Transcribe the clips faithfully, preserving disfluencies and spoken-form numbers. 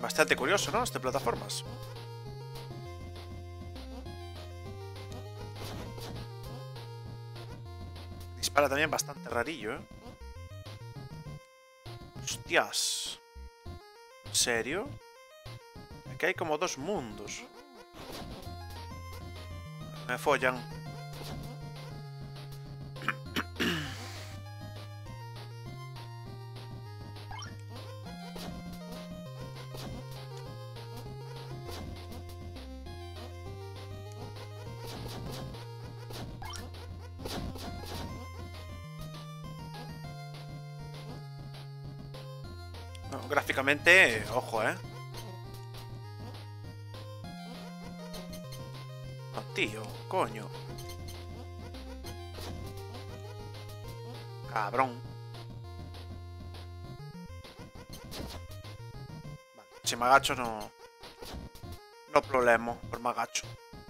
Bastante curioso, ¿no? Este plataformas. Dispara también bastante rarillo, ¿eh? Hostias. ¿En serio? Aquí hay como dos mundos. Me follan. No, gráficamente, ojo, ¿eh? No, tío, coño. Cabrón. Vale, si me agacho no... No problema, por me agacho.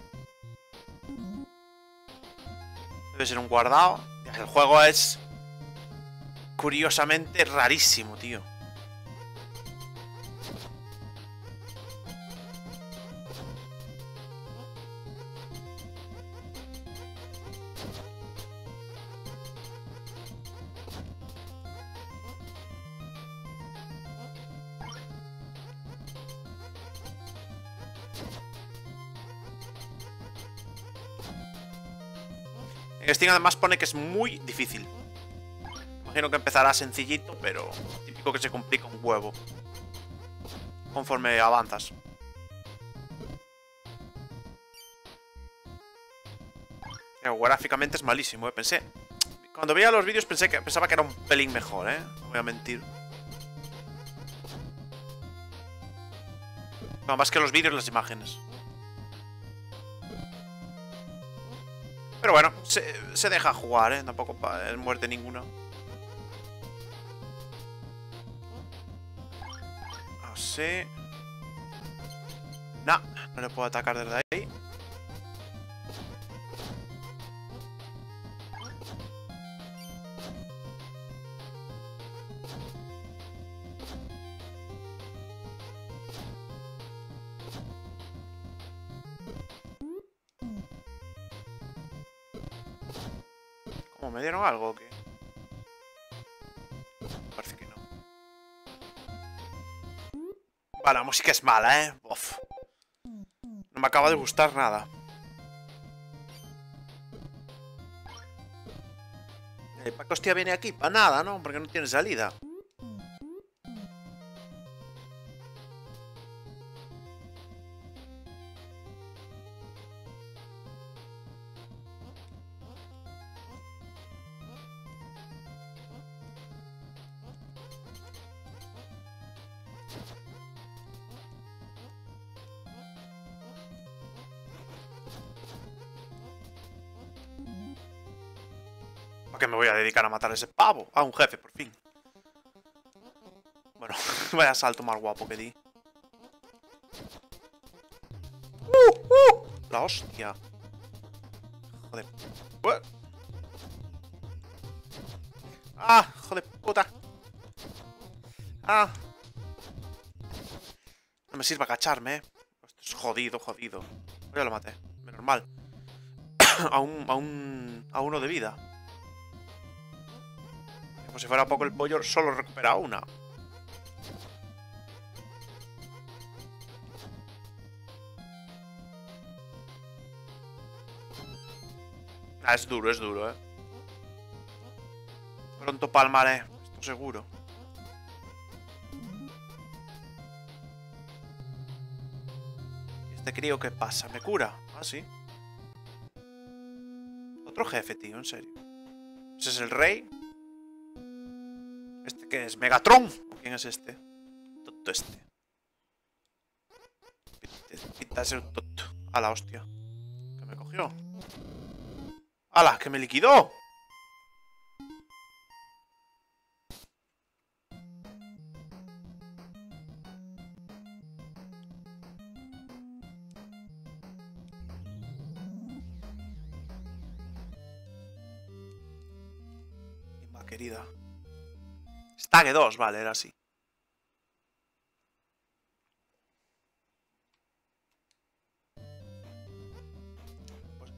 Debe ser un guardado. El juego es... curiosamente rarísimo, tío. En Steam además pone que es muy difícil. Imagino que empezará sencillito, pero típico que se complica un huevo conforme avanzas. Pero gráficamente es malísimo, ¿eh? Pensé... Cuando veía los vídeos pensé que, pensaba que era un pelín mejor, ¿eh? No voy a mentir. No, más que los vídeos, las imágenes. Pero bueno, se, se deja jugar, ¿eh? Tampoco es muerte ninguna. Así. No, no le puedo atacar desde ahí. ¿Cómo me dieron algo o qué? Parece que no. Vale, la música es mala, ¿eh? Uf. No me acaba de gustar nada. ¿Para qué hostia viene aquí? Para nada, ¿no? Porque no tiene salida. ¿Para qué me voy a dedicar a matar a ese pavo? A un jefe, por fin. Bueno, vaya salto más guapo que di. ¡Uh! ¡Uh! La hostia. Joder. ¡Uh! ¡Ah! ¡Joder puta! ¡Ah! No me sirve agacharme, eh. Esto es jodido, jodido. Ya lo maté. Menos mal. a un... a un... a uno de vida. Como si fuera poco el pollo, solo recupera una. Ah, es duro, es duro, eh. Pronto palmaré, esto seguro. Este crío, ¿qué pasa? ¿Me cura? Ah, sí. Otro jefe, tío, en serio. ¿Ese es el rey? ¿Este qué es? ¿Megatron? ¿Quién es este? Tonto este. Pinta de ser un tonto. A la hostia. ¿Qué me cogió? ¡Hala! ¡Que me liquidó! Imba, querida. Stage dos, vale, era así.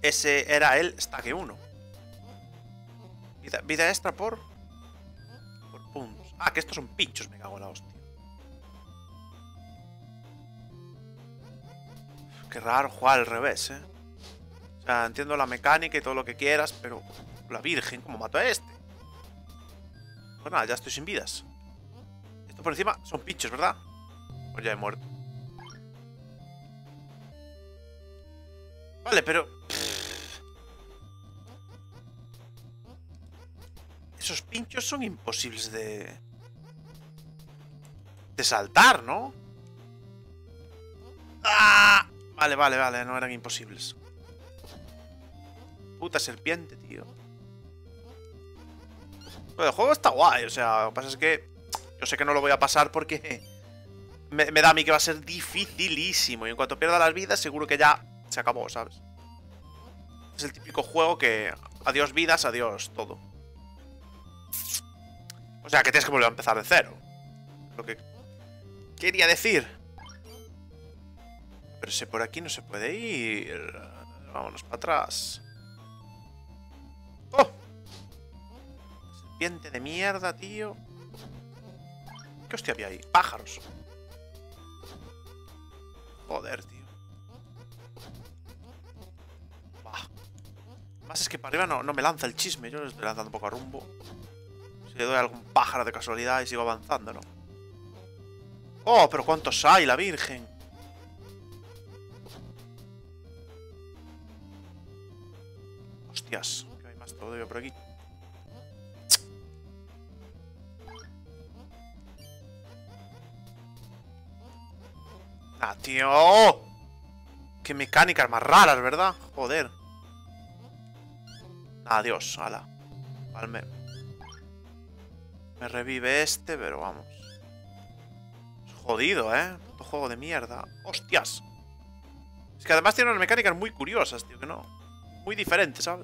ese era el stack uno. Vida, vida extra por... Por puntos. Ah, que estos son pinchos, me cago en la hostia. Qué raro jugar al revés, eh. O sea, entiendo la mecánica y todo lo que quieras, pero... La virgen, ¿cómo mato a este? Pues nada, ya estoy sin vidas. Esto por encima son pinchos, ¿verdad? Pues ya he muerto. Vale, pero... Esos pinchos son imposibles de... De saltar, ¿no? ¡Ah! Vale, vale, vale, no eran imposibles. Puta serpiente, tío. Pero el juego está guay, o sea, lo que pasa es que... Yo sé que no lo voy a pasar porque... Me, me da a mí que va a ser dificilísimo. Y en cuanto pierda las vidas, seguro que ya se acabó, ¿sabes? Es el típico juego que... Adiós vidas, adiós todo. O sea, que tienes que volver a empezar de cero. Lo que quería decir. Pero si por aquí no se puede ir. Vámonos para atrás. ¡Oh! Serpiente de mierda, tío. ¿Qué hostia había ahí? Pájaros. Joder, tío. Bah. Más es que para arriba no, no me lanza el chisme. Yo le estoy lanzando un poco a rumbo. Si le doy a algún pájaro de casualidad y sigo avanzando, ¿no? ¡Oh, pero cuántos hay, la virgen! Hostias, que hay más todavía por aquí. ¡Ah, tío! ¡Qué mecánicas más raras, ¿verdad? Joder. Adiós, ala. Palme. Me revive este, pero vamos. Es jodido, ¿eh? Puto juego de mierda. ¡Hostias! Es que además tiene unas mecánicas muy curiosas, tío, que no... Muy diferentes, ¿sabes?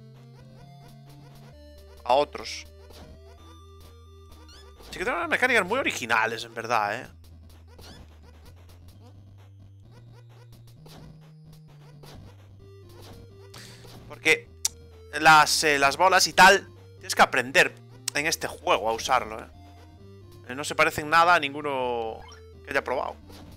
A otros. Sí que tiene unas mecánicas muy originales, en verdad, ¿eh? Porque las, eh, las bolas y tal, tienes que aprender en este juego a usarlo, ¿eh? No se parecen nada a ninguno que haya probado.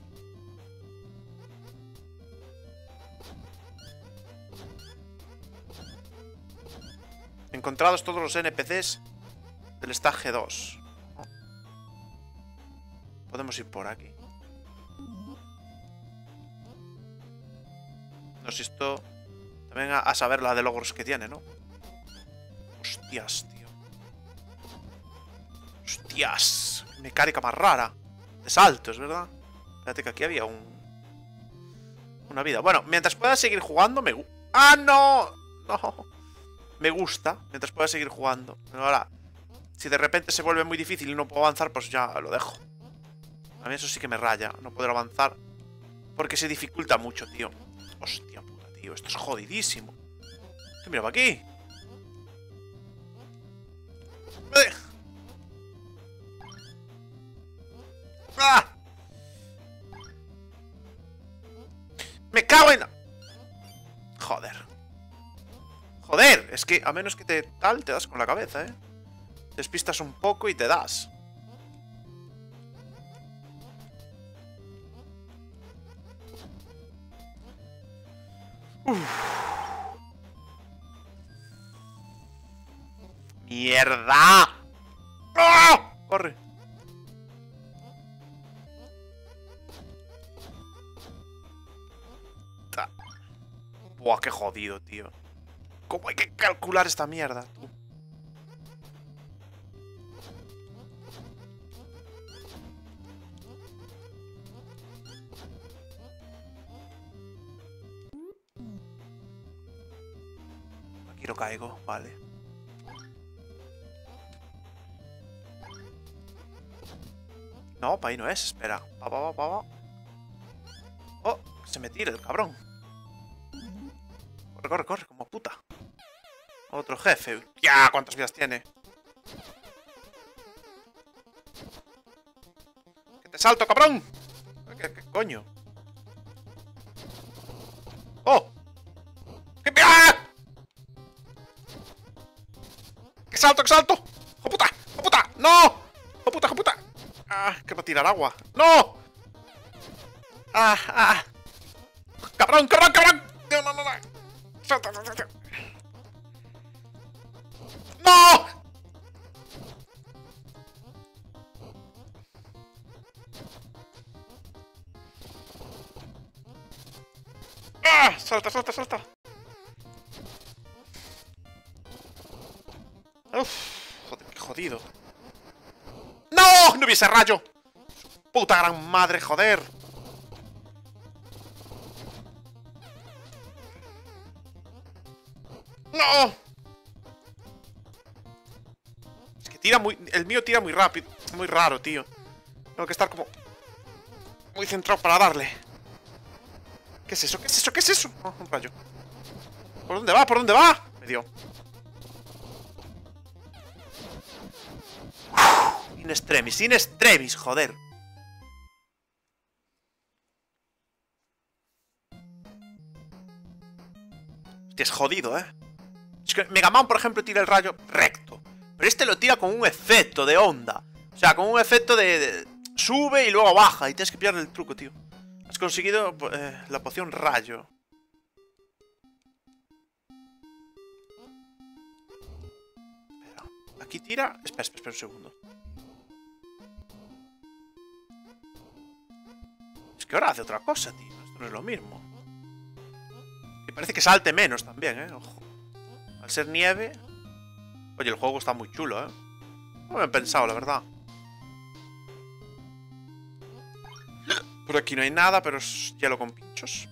Encontrados todos los N P Cs del Stage dos. Oh. Podemos ir por aquí. No sé si esto... También a, a saber la de logros que tiene, ¿no? Hostias, tío. Hostias. Mecánica más rara. De saltos, ¿verdad? Espérate que aquí había un... Una vida. Bueno, mientras pueda seguir jugando me... gu- ¡Ah, no! No. Me gusta. Mientras pueda seguir jugando. Pero ahora, si de repente se vuelve muy difícil y no puedo avanzar, pues ya lo dejo. A mí eso sí que me raya. No poder avanzar. Porque se dificulta mucho, tío. Hostia puta, tío. Esto es jodidísimo. Mira para aquí. ¡Ah! ¡Me cago en... Joder. Joder, es que a menos que te tal, te das con la cabeza, ¿eh? Despistas un poco y te das. Uf. ¡Mierda! ¡Oh! ¡Corre! Buah, qué jodido, tío. ¿Cómo hay que calcular esta mierda, tú? Aquí no caigo, vale. No, para ahí no es, espera. Va, va, va, va, va. Oh, se me tira el cabrón. Corre, corre, corre, como puta. Otro jefe. ¡Ya! ¿Cuántas vidas tiene? ¡Que te salto, cabrón! ¿Qué, qué coño? ¡Oh! ¿Qué? ¡Ah! ¡Que salto, que salto! ¡Hijo puta! ¡Hijo puta! ¡No! ¡Hijo puta, hijo puta! ¡Ah! ¡Que va a tirar agua! ¡No! ¡Ah! ¡Ah! ¡Cabrón, cabrón, cabrón! ¡No, no, no! no. ¡Salta, salta, salta! ¡No! ¡Ah! ¡Salta, salta, salta! Uf, joder, qué jodido. ¡No! ¡No hubiese rayo! Su puta gran madre, joder. ¡No! Es que tira muy... El mío tira muy rápido. Muy raro, tío. Tengo que estar como... muy centrado para darle. ¿Qué es eso? ¿Qué es eso? ¿Qué es eso? Oh, un rayo. ¿Por dónde va? ¿Por dónde va? Me dio. In extremis, in extremis, joder. Hostia, es jodido, ¿eh? Es que Mega Man, por ejemplo, tira el rayo recto. Pero este lo tira con un efecto de onda. O sea, con un efecto de... de sube y luego baja. Y tienes que pillar el truco, tío. Has conseguido eh, la poción rayo. Espera, aquí tira... Espera, espera, espera un segundo. Es que ahora hace otra cosa, tío. Esto no es lo mismo. Y parece que salte menos también, ¿eh? Ojo. Al ser nieve... Oye, el juego está muy chulo, ¿eh? No me he pensado, la verdad. Por aquí no hay nada, pero es hielo con pinchos.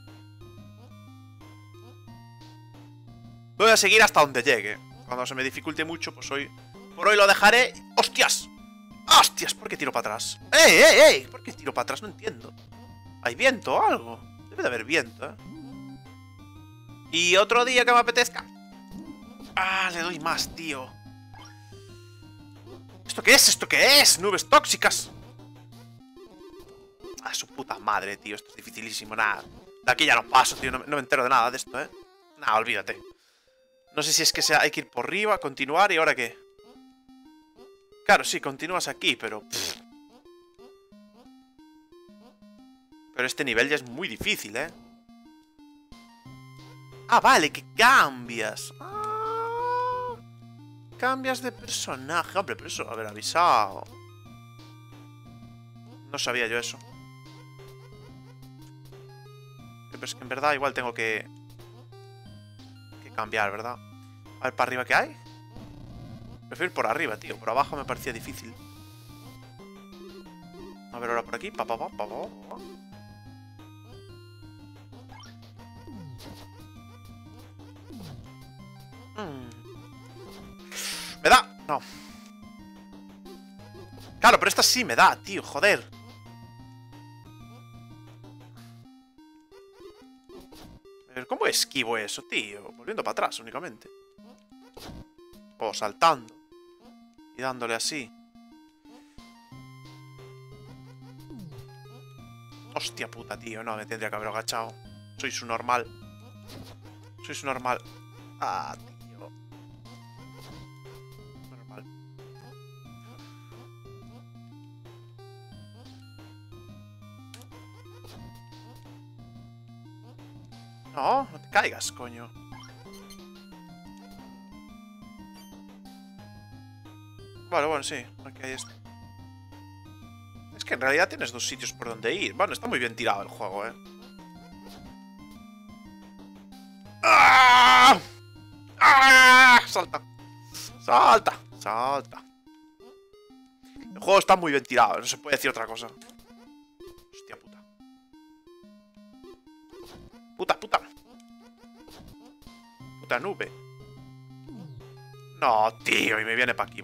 Voy a seguir hasta donde llegue. Cuando se me dificulte mucho, pues hoy... Por hoy lo dejaré... ¡Hostias! ¡Hostias! ¿Por qué tiro para atrás? ¡Ey, ey, ey! ¿Por qué tiro para atrás? No entiendo. ¿Hay viento o algo? Debe de haber viento, ¿eh? Y otro día que me apetezca... ¡Ah! Le doy más, tío. ¿Esto qué es? ¿Esto qué es? Nubes tóxicas. Ah, su puta madre, tío. Esto es dificilísimo. Nada. De aquí ya no paso, tío. No, no me entero de nada de esto, ¿eh? Nada, olvídate. No sé si es que sea, hay que ir por arriba, continuar y ahora qué. Claro, sí, continúas aquí, pero... Pff. Pero este nivel ya es muy difícil, ¿eh? Ah, vale, que cambias. Ah, cambias de personaje. Hombre, pero eso, haber avisado. No sabía yo eso. Pero es que en verdad igual tengo que... que cambiar, ¿verdad? A ver, ¿para arriba qué hay? Prefiero ir por arriba, tío. Por abajo me parecía difícil. A ver, ahora por aquí. Pa, pa, pa, pa, pa, pa. Mm. ¿Me da? No. Claro, pero esta sí me da, tío. Joder. A ver, ¿cómo esquivo eso, tío? Volviendo para atrás únicamente. O saltando. Y dándole así. Hostia puta, tío. No, me tendría que haber agachado. Soy su normal. Soy su normal. Ah, tío. Normal. No, no te caigas, coño. Vale, bueno, sí. Aquí hay esto. Es que en realidad tienes dos sitios por donde ir. Bueno, está muy bien tirado el juego, ¿eh? ¡Ah! ¡Ah! Salta. Salta. Salta. El juego está muy bien tirado. No se puede decir otra cosa. Hostia puta. Puta, puta. Puta nube. No, tío. Y me viene pa' aquí.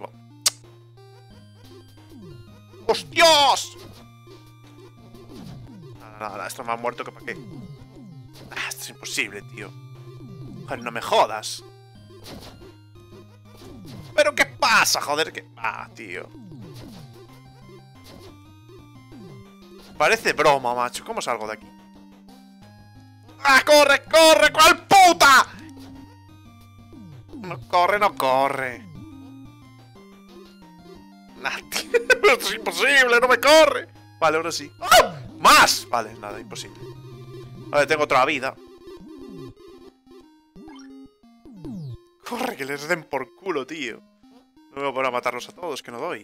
¡Hostias! Nada, nada, nada. Esto me ha muerto que pa' qué. Ah, esto es imposible, tío. Joder, no me jodas. ¿Pero qué pasa, joder? ¿Qué? Ah, tío. Parece broma, macho. ¿Cómo salgo de aquí? ¡Ah, corre, corre! ¡Cuál puta! No corre, no corre. Nah, tío, esto es imposible, no me corre. Vale, ahora sí. ¡Ah! ¡Más! Vale, nada, imposible. Vale, tengo otra vida. Corre, que les den por culo, tío. No me voy a poner a matarlos a todos, que no doy.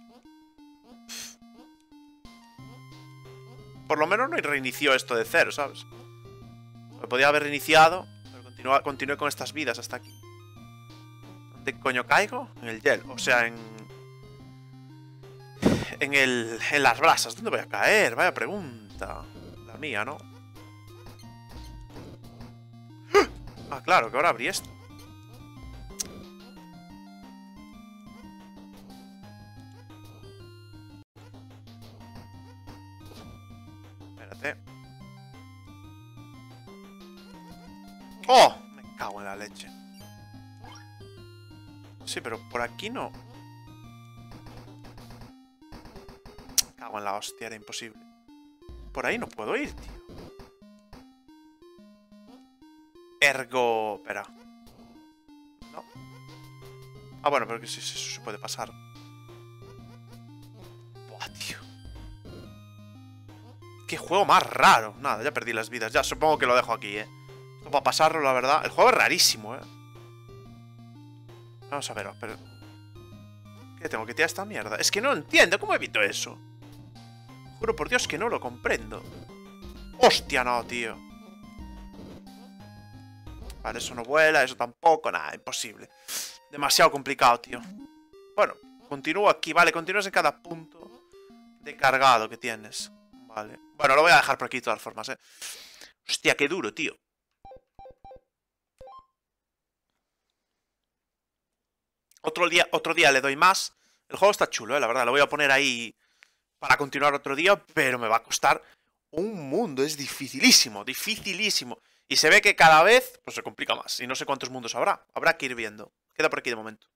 Por lo menos no reinició esto de cero, ¿sabes? Me podía haber reiniciado, pero continúa, continué con estas vidas hasta aquí. ¿Dónde coño caigo? En el gel, o sea, en... En el... En las brasas. ¿Dónde voy a caer? Vaya pregunta. La mía, ¿no? Ah, claro, que ahora abrí esto. Espérate. ¡Oh! Me cago en la leche. Sí, pero por aquí no. Me cago en la hostia, era imposible. Por ahí no puedo ir, tío. Ergo... Espera. No. Ah, bueno, pero que sí, sí, eso se puede pasar. Buah, tío. Qué juego más raro. Nada, ya perdí las vidas. Ya, supongo que lo dejo aquí, eh. Esto para pasarlo, la verdad. El juego es rarísimo, eh. Vamos a ver, pero... ¿Qué tengo que tirar esta mierda? Es que no entiendo. ¿Cómo evito eso? Juro por Dios que no lo comprendo. ¡Hostia, no, tío! Vale, eso no vuela, eso tampoco. Nada, imposible. Demasiado complicado, tío. Bueno, continúo aquí. Vale, continúas en cada punto de cargado que tienes. Vale. Bueno, lo voy a dejar por aquí de todas formas, eh. Hostia, qué duro, tío. Otro día, otro día le doy más. El juego está chulo, eh, la verdad. Lo voy a poner ahí para continuar otro día, pero me va a costar un mundo. Es dificilísimo, dificilísimo. Y se ve que cada vez pues se complica más. Y no sé cuántos mundos habrá. Habrá que ir viendo. Queda por aquí de momento.